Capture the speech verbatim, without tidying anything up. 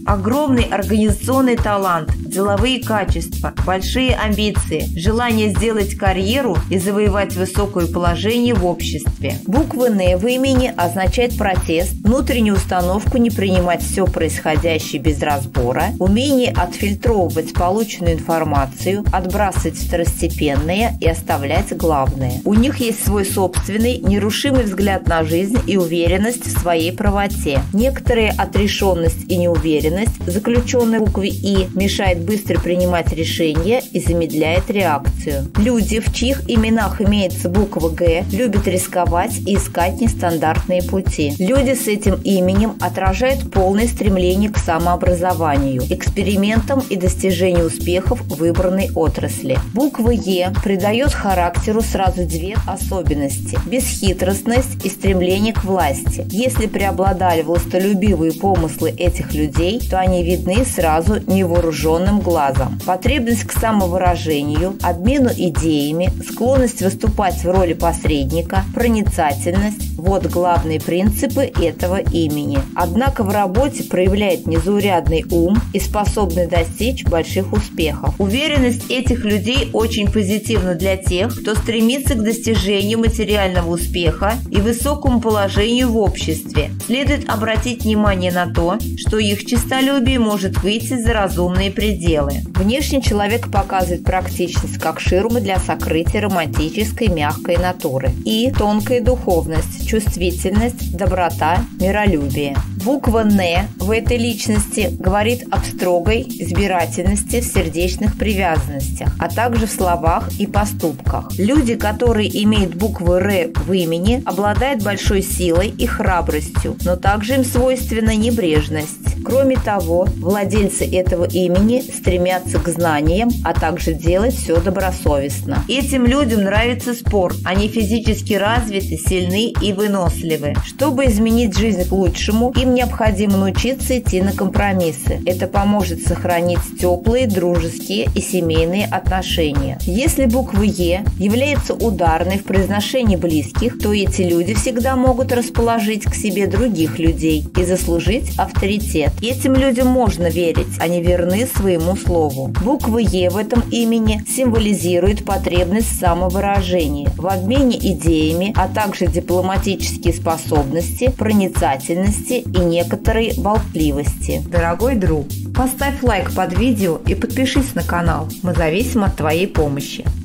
Огромный организационный талант, деловые качества, большие амбиции, желание сделать карьеру и завоевать высокое положение в обществе. Буква «Н» в имени означает протест, внутреннюю установку не принимать все происходящее без разбора, умение отфильтровывать полученную информацию, отбрасывать второстепенное и оставлять главное. У них есть свой собственный, нерушимый взгляд на жизнь и уверенность в своей правоте. Некоторая отрешенность и неуверенность, заключенная в букве «И», мешает быстро принимать решения и замедляет реакцию. Люди, в чьих именах имеется буква «Г», любят рисковать и искать нестандартные пути. Люди с этим именем отражают полное стремление к самообразованию, экспериментам и достижению успехов в выбранной отрасли. Буква «Е» придает характеру сразу две особенности – бесхитростность и стремление к власти. Если преобладали властолюбивые помыслы этих людей, то они видны сразу невооруженным глазом. Потребность к самовыражению, обмену идеями, склонность выступать в роли посредника, проницательность – вот главные принципы этого имени. Однако в работе проявляет незаурядный ум и способный достичь больших успехов. Уверенность этих людей очень позитивна для тех, кто стремится к достижению материального успеха и высокому положению в обществе. Следует обратить внимание на то, что их честолюбие может выйти за разумные пределы. Внешне человек показывает практичность как ширмы для сокрытия романтической мягкой натуры и тонкая духовность, чувствительность, доброта, миролюбие. Буква «Н» в этой личности говорит об строгой избирательности в сердечных привязанностях, а также в словах и поступках. Люди, которые имеют букву «Р» в имени, обладают большой силой и храбростью, но также им свойственна небрежность. Кроме того, владельцы этого имени стремятся к знаниям, а также делать все добросовестно. Этим людям нравится спорт, они физически развиты, сильны и выносливы. Чтобы изменить жизнь к лучшему, им необходимо научиться идти на компромиссы. Это поможет сохранить теплые, дружеские и семейные отношения. Если буква «Е» является ударной в произношении близких, то эти люди всегда могут расположить к себе других людей и заслужить авторитет. Этим людям можно верить, они верны своему слову. Буква «Е» в этом имени символизирует потребность в самовыражении, в обмене идеями, а также дипломатические способности, проницательности и некоторой болтливости. Дорогой друг, поставь лайк под видео и подпишись на канал. Мы зависим от твоей помощи.